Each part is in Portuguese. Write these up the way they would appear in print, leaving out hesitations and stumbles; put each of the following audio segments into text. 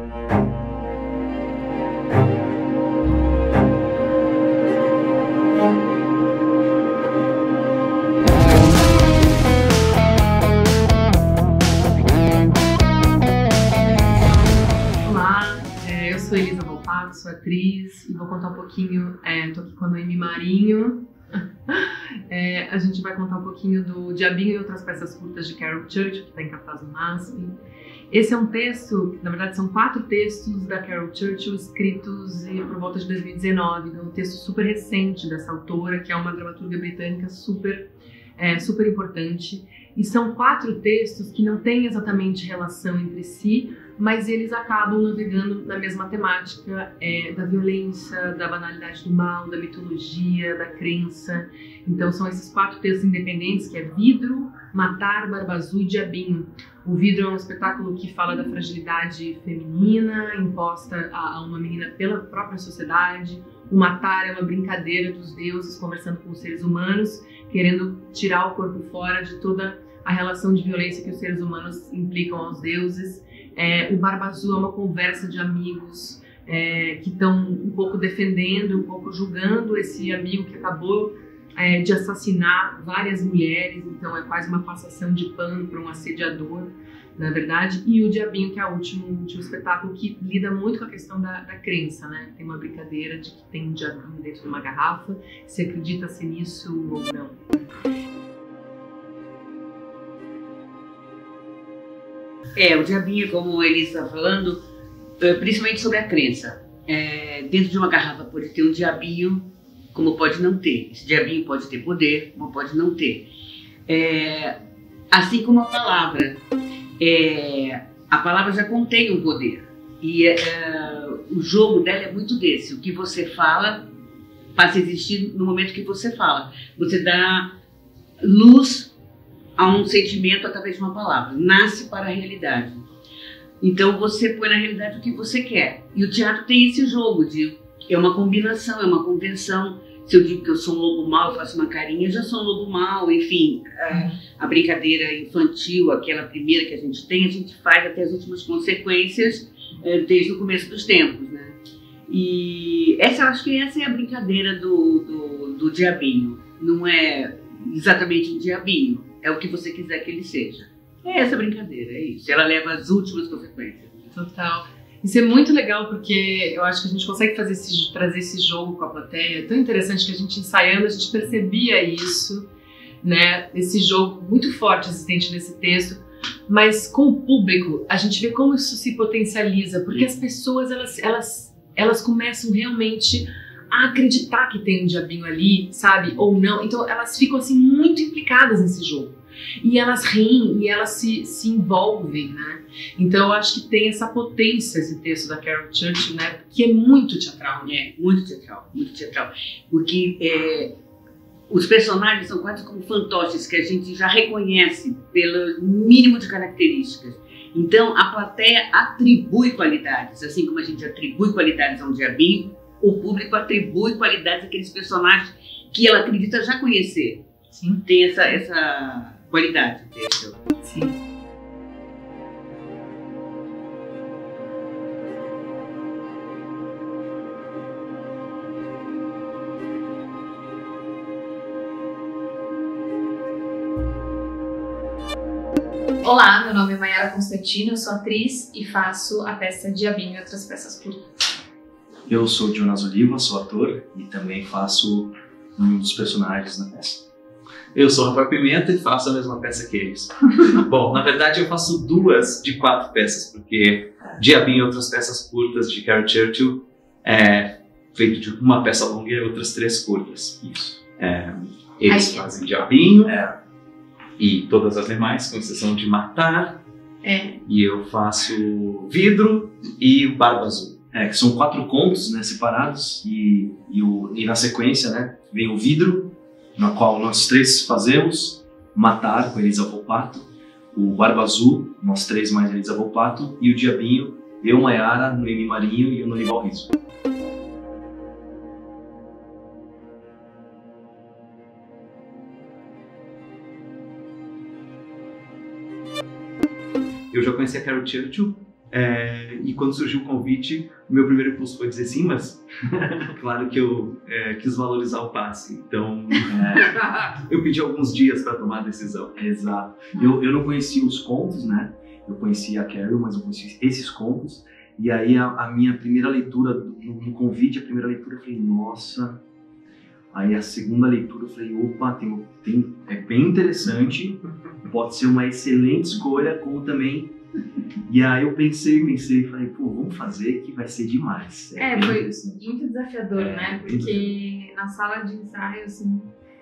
Sou Elisa Volpato, sou atriz e vou contar um pouquinho, tô aqui com a Noemi Marinho. A gente vai contar um pouquinho do Diabinho e Outras Peças Curtas de Carol Churchill, que está em cartaz no MASP. Esse é um texto, na verdade são 4 textos da Carol Churchill escritos por volta de 2019, um texto super recente dessa autora, que é uma dramaturga britânica super importante. E são 4 textos que não têm exatamente relação entre si, mas eles acabam navegando na mesma temática da violência, da banalidade do mal, da mitologia, da crença. Então são esses 4 textos independentes, que é Vidro, Matar, Barba Azul e Diabinho. O Vidro é um espetáculo que fala da fragilidade feminina imposta a uma menina pela própria sociedade. O Matar é uma brincadeira dos deuses conversando com os seres humanos, querendo tirar o corpo fora de toda a relação de violência que os seres humanos implicam aos deuses. O Barba Azul é uma conversa de amigos que estão um pouco defendendo, um pouco julgando esse amigo que acabou de assassinar várias mulheres, então é quase uma passação de pano para um assediador, na verdade. E o Diabinho, que é o último espetáculo, que lida muito com a questão da crença, né? Tem uma brincadeira de que tem um diabinho dentro de uma garrafa, se acredita-se nisso ou não. O Diabinho, como a Elisa está falando, principalmente sobre a crença. Dentro de uma garrafa pode ter um diabinho, como pode não ter. Esse diabinho pode ter poder, como pode não ter. Assim como a palavra. A palavra já contém um poder. E o jogo dela é muito desse. O que você fala passa a existir no momento que você fala. Você dá luz a um sentimento através de uma palavra. Nasce para a realidade. Então você põe na realidade o que você quer. E o teatro tem esse jogo é uma combinação, é uma convenção. Se eu digo que eu sou um lobo mau, eu faço uma carinha, eu já sou um lobo mau. Enfim, a brincadeira infantil, aquela primeira que a gente faz até as últimas consequências desde o começo dos tempos, né? E eu acho que essa é a brincadeira do diabinho. Não é exatamente um diabinho, é o que você quiser que ele seja. É essa brincadeira, é isso. Ela leva as últimas consequências. Total. Isso é muito legal porque eu acho que a gente consegue trazer esse jogo com a plateia. É tão interessante que a gente ensaiando, a gente percebia isso, né? Esse jogo muito forte existente nesse texto, mas com o público a gente vê como isso se potencializa, porque as pessoas elas começam realmente a acreditar que tem um diabinho ali, sabe? Ou não. Então elas ficam assim muito implicadas nesse jogo. E elas riem e elas se envolvem, né? Então eu acho que tem essa potência esse texto da Carol Churchill, né? Que é muito teatral, né? Muito teatral, muito teatral. Porque os personagens são quase como fantoches que a gente já reconhece pelo mínimo de características. Então a plateia atribui qualidades, assim como a gente atribui qualidades a um diabinho, o público atribui qualidades àqueles personagens que ela acredita já conhecer. Sim. Tem essa qualidade. Sim. Olá, meu nome é Mayara Constantino, eu sou atriz e faço a peça Diabinho e Outras Peças Curtas. Eu sou Jonas Oliva, sou ator e também faço um dos personagens na peça. Eu sou Rafael Pimenta e faço a mesma peça que eles. Bom, na verdade eu faço 2 de 4 peças, porque Diabinho e Outras Peças Curtas de Carol Churchill é feito de uma peça longa e outras 3 curtas. Isso. Eles fazem Diabinho e todas as demais, com exceção de Matar. E eu faço Vidro e o Barba Azul. Que são 4 contos, né, separados e na sequência, né, vem o Vidro, na qual nós 3 fazemos, Matar, com Elisa Volpato, o Barba Azul, nós 3 mais Elisa Volpato, e o Diabinho, eu, Mayara, Noemi Marinho e o Norival Riso. Eu já conheci a Carol Churchill E quando surgiu o convite, o meu primeiro impulso foi dizer sim, mas claro que eu quis valorizar o passe. Então, eu pedi alguns dias para tomar a decisão. Exato. Eu não conhecia os contos, né? Eu conhecia a Carol, mas eu conhecia esses contos. E aí a minha primeira leitura, no convite, a primeira leitura, eu falei, nossa. Aí a segunda leitura, eu falei, opa, é bem interessante, pode ser uma excelente escolha, como também. E aí eu pensei e falei, pô, vamos fazer que vai ser demais. Foi muito desafiador, né? Porque na sala de ensaio, assim,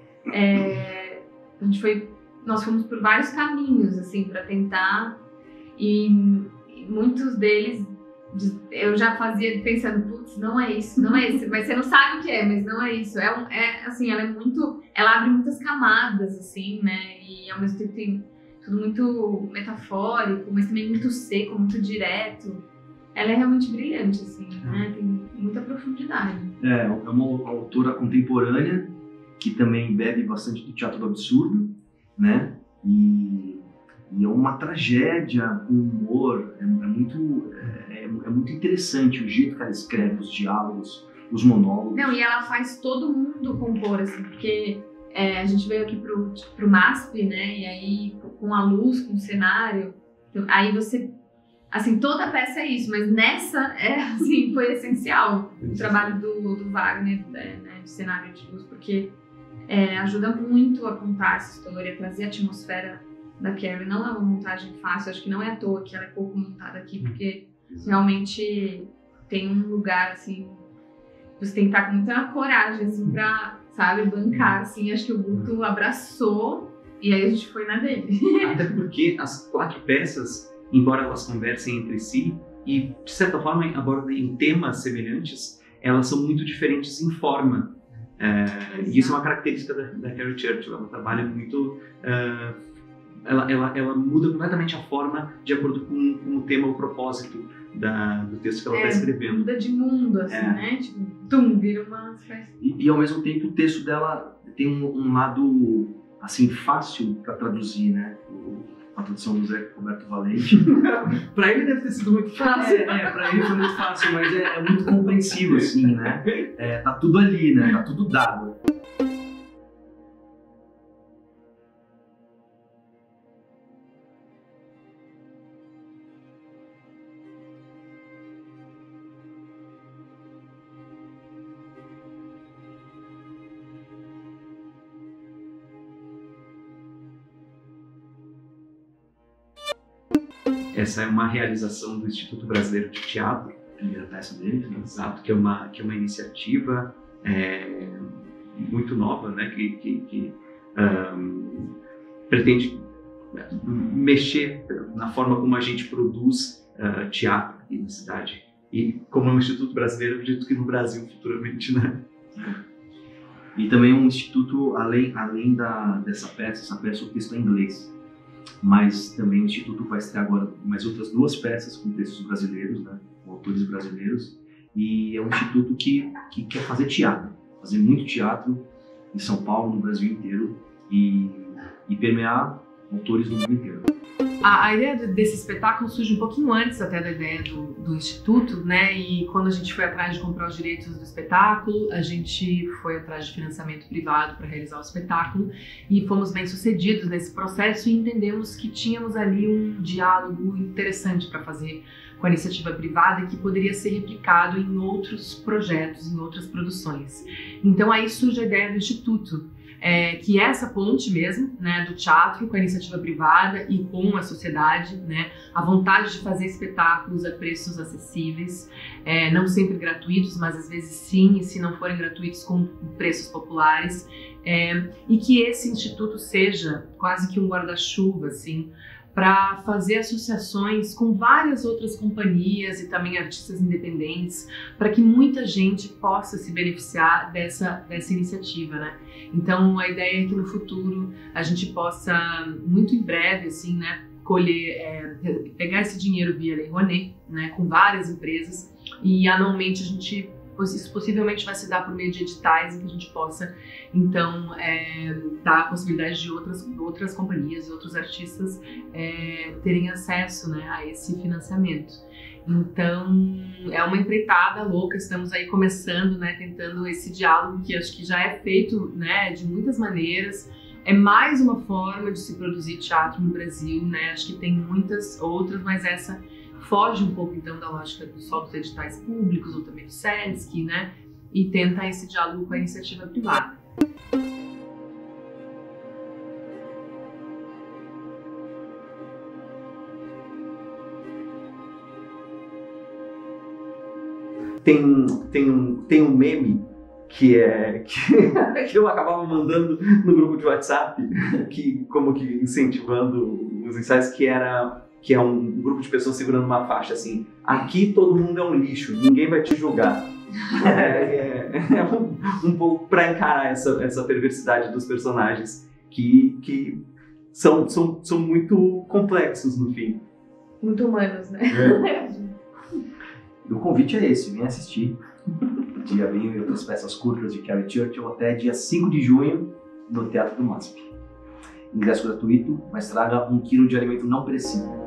nós fomos por vários caminhos, assim, para tentar, e muitos deles eu já fazia pensando, putz, não é isso, mas você não sabe o que é, mas não é isso. Assim, ela abre muitas camadas, assim, né? E ao mesmo tempo tem tudo muito metafórico, mas também muito seco, muito direto. Ela é realmente brilhante, assim, né? Tem muita profundidade. É uma autora contemporânea que também bebe bastante do teatro do absurdo, né? E é uma tragédia com humor, é muito interessante o jeito que ela escreve os diálogos, os monólogos. Não, e ela faz todo mundo compor, assim, porque a gente veio aqui pro MASP, né, e aí com a luz, com o cenário, aí você, assim, toda a peça é isso, mas nessa, assim, foi essencial o trabalho do Wagner, né, de cenário de luz, porque ajuda muito a contar essa história, trazer a atmosfera da Carrie. Não é uma montagem fácil, acho que não é à toa que ela é pouco montada aqui, porque realmente tem um lugar, assim, você tem que estar com muita coragem, assim, pra, sabe, bancar, assim. Acho que o Guto abraçou e aí a gente foi na dele. Até porque as 4 peças, embora elas conversem entre si e, de certa forma, abordem temas semelhantes, elas são muito diferentes em forma. E isso é uma característica da Carol Churchill. Ela trabalha muito... Ela muda completamente a forma de acordo com o tema, o propósito do texto que ela está escrevendo. Muda de mundo, assim, né? Tipo, vira uma... E ao mesmo tempo o texto dela tem um lado, assim, fácil para traduzir, né? A tradução do Zé Roberto Valente. Para ele deve ter sido muito fácil. Para ele foi muito fácil, mas é muito compreensível, assim, né? Tá tudo ali, né? Tá tudo dado. Essa é uma realização do Instituto Brasileiro de Teatro, a primeira peça deles, né? Exato, que é uma iniciativa muito nova, né? Que pretende mexer na forma como a gente produz teatro aqui na cidade. E como é um Instituto Brasileiro, eu acredito que no Brasil futuramente, né? E também um instituto, além dessa peça, essa peça o texto é em inglês. Mas também o Instituto vai estrear agora mais outras 2 peças com textos brasileiros, né, com autores brasileiros, e é um instituto que quer fazer teatro, fazer muito teatro em São Paulo, no Brasil inteiro, e permear autores do mundo inteiro. A ideia desse espetáculo surge um pouquinho antes até da ideia do Instituto, né? E quando a gente foi atrás de comprar os direitos do espetáculo, a gente foi atrás de financiamento privado para realizar o espetáculo e fomos bem sucedidos nesse processo e entendemos que tínhamos ali um diálogo interessante para fazer com a iniciativa privada que poderia ser replicado em outros projetos, em outras produções. Então aí surge a ideia do Instituto, que é essa ponte mesmo, né, do teatro com a iniciativa privada e com a sociedade, né, a vontade de fazer espetáculos a preços acessíveis, não sempre gratuitos, mas às vezes sim, e se não forem gratuitos, com preços populares, e que esse instituto seja quase que um guarda-chuva, assim, para fazer associações com várias outras companhias e também artistas independentes, para que muita gente possa se beneficiar dessa iniciativa, né? Então a ideia é que no futuro a gente possa, muito em breve, assim, né, pegar esse dinheiro via Lei Rouanet, né, com várias empresas, e anualmente a gente isso possivelmente vai se dar por meio de editais em que a gente possa, então, dar a possibilidade de outras companhias e outros artistas terem acesso, né, a esse financiamento. Então, é uma empreitada louca, estamos aí começando, né, tentando esse diálogo que acho que já é feito, né, de muitas maneiras. É mais uma forma de se produzir teatro no Brasil, né, acho que tem muitas outras, mas essa foge um pouco, então, da lógica só dos editais públicos ou também do SESC, né, e tenta esse diálogo com a iniciativa privada. Tem um meme que eu acabava mandando no grupo de WhatsApp, como que incentivando os ensaios, que é um grupo de pessoas segurando uma faixa assim: aqui todo mundo é um lixo, ninguém vai te julgar. Um pouco para encarar essa perversidade dos personagens que são muito complexos no fim. Muito humanos, né? O convite é esse, vem assistir Diabinho e Outras Peças Curtas de Carrie Churchill até dia 5 de junho no Teatro do MASP. Ingresso gratuito, mas traga 1 quilo de alimento não perecível.